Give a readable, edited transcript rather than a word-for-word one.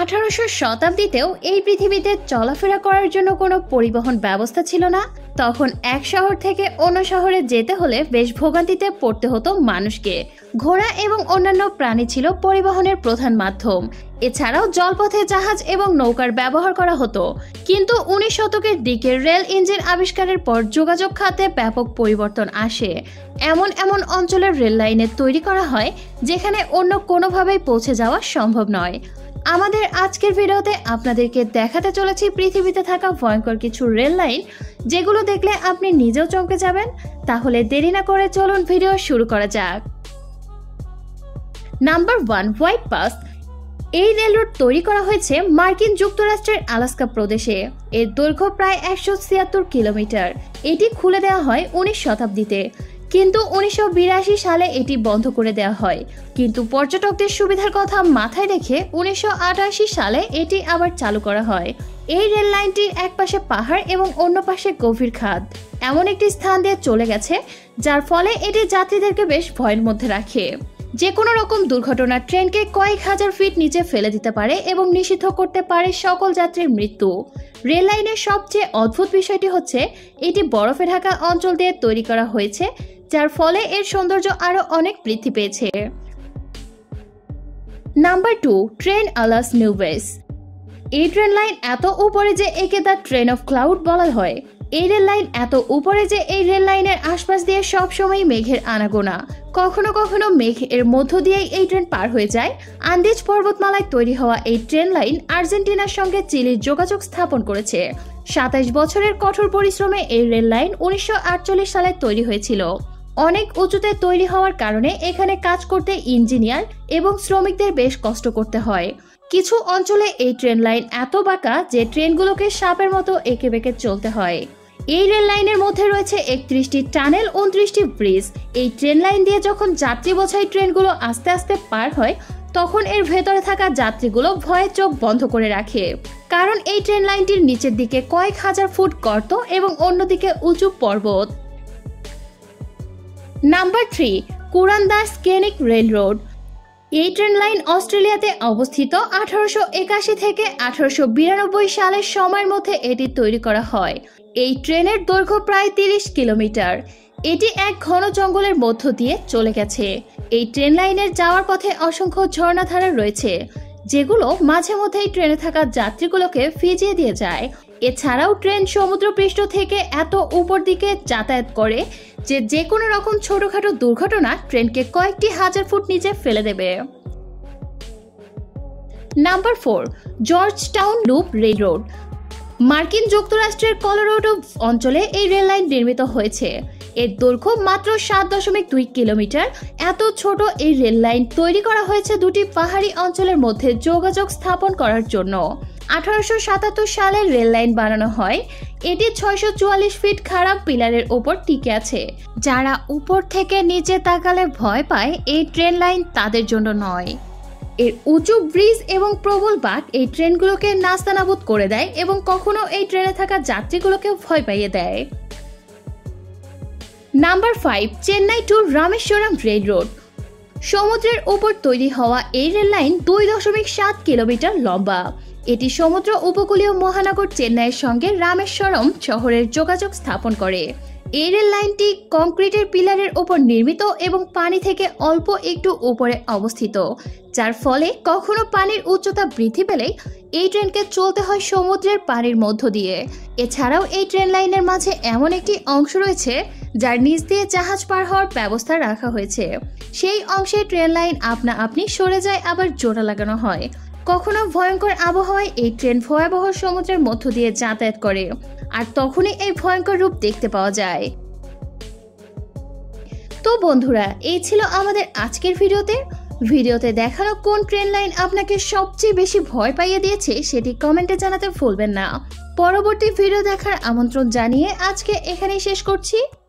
1800 শতাব্দীতেও এই পৃথিবীতে চলাফেরা করার জন্য কোনো পরিবহন ব্যবস্থা ছিল না। তখন এক শহর থেকে অন্য শহরে যেতে হলে বেশ ভোগান্তিতে পড়তে হতো মানুষকে। ঘোড়া এবং অন্যান্য প্রাণী ছিল পরিবহনের প্রধান মাধ্যম। এছাড়াও জলপথে জাহাজ এবং নৌকার ব্যবহার করা হতো। কিন্তু 19 শতকের দিকে রেল ইঞ্জিন আবিষ্কারের পর যোগাযোগ খাতে ব্যাপক পরিবর্তন আসে। এমন অঞ্চলের রেল লাইনে তৈরি করা হয় যেখানে অন্য কোনোভাবেই পৌঁছে যাওয়া সম্ভব নয়। আমাদের আজকের ভিডিওতে আপনাদেরকে দেখাতে চলেছি পৃথিবীতে থাকা ভয়ঙ্কর কিছু রেল লাইন, যেগুলো দেখলে আপনি নিজেও চমকে যাবেন। তাহলে দেরি না করে চলুন ভিডিও শুরু করা যাক। Number 1, White Pass. এই রেল রুট তৈরি করা হয়েছে মার্কিন যুক্তরাষ্ট্রের আলাস্কা প্রদেশে। এর দৈর্ঘ্য প্রায় 176 কিলোমিটার। এটি খুলে দেওয়া হয় 19 শতাব্দীতে, কিন্তু 1982 সালে এটি বন্ধ করে দেওয়া হয়। কিন্তু পর্যটকদের সুবিধার কথা মাথায় রেখে 1988 সালে এটি আবার চালু করা হয়। এই রেল লাইনটির এক পাশে পাহাড় এবং অন্য পাশে গভীর খাদ এমন একটি স্থান দিয়ে চলে গেছে, যার ফলে এটি যাত্রীদেরকে বেশ ভয়ের মধ্যে রাখে। যে কোনো রকম দুর্ঘটনা ট্রেনকে কয়েক হাজার ফিট নিচে ফেলে দিতে পারে এবং নিষিদ্ধ করতে পারে সকল যাত্রীর মৃত্যু। রেল লাইনের সবচেয়ে অদ্ভুত বিষয়টি হচ্ছে এটি বরফে ঢাকা অঞ্চল দিয়ে তৈরি করা হয়েছে, যার ফলে এর সৌন্দর্য আরো অনেক বৃদ্ধি পেয়েছে। Number 2, Tren a las Nubes. এই ট্রেন লাইন এত উপরে যে একে দ্য ট্রেন অফ ক্লাউড বলা হয়। এই রেল লাইন এত উপরে যে এই রেল লাইনের আশপাশ দিয়ে সবসময় মেঘের আনাগোনা। কখনো কখনো মেঘ এর মধ্য দিয়েই এই ট্রেন পার হয়ে যায়। আন্দিজ পর্বতমালায় তৈরি হওয়া এই ট্রেন লাইন আর্জেন্টিনার সঙ্গে চিলির যোগাযোগ স্থাপন করেছে। 27 বছরের কঠোর পরিশ্রমে এই রেল লাইন 1948 সালে তৈরি হয়েছিল। অনেক উঁচুতে তৈরি হওয়ার কারণে এখানে কাজ করতে ইঞ্জিনিয়ার এবং শ্রমিকদের বেশ কষ্ট করতে হয়। কিছু অঞ্চলে এই ট্রেন লাইন এত বাঁকা যে ট্রেনগুলোকে সাপের মতো এঁকে বেঁকে চলতে হয়। এই রেল লাইনের মধ্যে রয়েছে 31টি টানেল, 29টি ব্রিজ। এই ট্রেন লাইন দিয়ে যখন যাত্রী বোঝাই ট্রেনগুলো আস্তে আস্তে পার হয়, তখন এর ভেতরে থাকা যাত্রীগুলো ভয়ে চোখ বন্ধ করে রাখে, কারণ এই ট্রেন লাইনটির নিচের দিকে কয়েক হাজার ফুট গর্ত এবং অন্যদিকে উঁচু পর্বত। Number 3, Kuranda Scenic Rail Road. এই ট্রেন লাইন অস্ট্রেলিয়াতে অবস্থিত। 1881 থেকে 1892 সালের সময়ের মধ্যে এটি তৈরি করা হয়। এই ট্রেনের দৈর্ঘ্য প্রায় 30 কিলোমিটার। এটি এক ঘন জঙ্গলের মধ্য দিয়ে চলে গেছে। এই ট্রেন লাইনের যাওয়ার পথে অসংখ্য ঝর্ণাধারা রয়েছে, যেগুলো মাঝে মধ্যেই ট্রেনে থাকা যাত্রীগুলোকে ভিজিয়ে দিয়ে যায়। এছাড়াও ট্রেন সমুদ্রপৃষ্ঠ থেকে এত উপর দিকে যাতায়াত করে যে কোনো রকম ছোটখাটো দুর্ঘটনা ট্রেনকে কয়েকটি হাজার ফুট নিচে ফেলে দেবে। Number 4, Georgetown Loop Rail Road. মার্কিন যুক্তরাষ্ট্রের কলোরাডো অঞ্চলে এই রেল লাইন নির্মিত হয়েছে। এর দৈর্ঘ্য মাত্র 7.2 কিলোমিটার। এত ছোট এই রেল লাইন তৈরি করা হয়েছে দুটি পাহাড়ি অঞ্চলের মধ্যে যোগাযোগ স্থাপন করার জন্য। 1877 সালে রেল লাইন বানানো হয়। এটি 644 ফিট খারাপ পিলারের ওপর টিকে আছে। যারা উপর থেকে নিচে তাকালে ভয় পায়, এই ট্রেন লাইন তাদের জন্য নয়। এর উঁচু ব্রিজ এবং প্রবল বাঁক এই ট্রেনগুলোকে নাস্তানাবুদ করে দেয় এবং কখনো এই ট্রেনে থাকা যাত্রীগুলোকে ভয় পাইয়ে দেয়। Number 5, Chennai to Rameswaram rail road. সমুদ্রের উপর তৈরি হওয়া এই রেল লাইন 2.7 কিলোমিটার লম্বা। এটি সমুদ্র উপকূলীয় মহানগর চেন্নাইয়ের সঙ্গে রামেশ্বরম শহরের যোগাযোগ স্থাপন করে। এই রেল লাইনটি কংক্রিটের পিলারের উপর নির্মিত এবং পানি থেকে অল্প একটু উপরে অবস্থিত, যার ফলে কখনো পানির উচ্চতা বৃদ্ধি পেলেই এই ট্রেনকে চলতে হয় সমুদ্রের পানির মধ্য দিয়ে। এছাড়াও এই ট্রেন লাইনের মাঝে এমন একটি অংশ রয়েছে যার নিচ দিয়ে জাহাজ পার হওয়ার ব্যবস্থা রাখা হয়েছে। সেই অংশে ট্রেন লাইন আপনা আপনি সরে যায়, আবার জোড়া লাগানো হয়। কখনো ভয়ঙ্কর আবহাওয়ায় এই ট্রেন ভয়াবহ সমুদ্রের মধ্য দিয়ে যাতায়াত করে, আর তখনই এই ভয়ঙ্কর রূপ দেখতে পাওয়া যায়। তো বন্ধুরা, এই ছিল আমাদের আজকের ভিডিওতে দেখানো কোন ট্রেন লাইন আপনাকে সবচেয়ে বেশি ভয় পাইয়ে দিয়েছে সেটি কমেন্টে জানাতে ভুলবেন না। পরবর্তী ভিডিও দেখার আমন্ত্রণ জানিয়ে আজকে এখানেই শেষ করছি।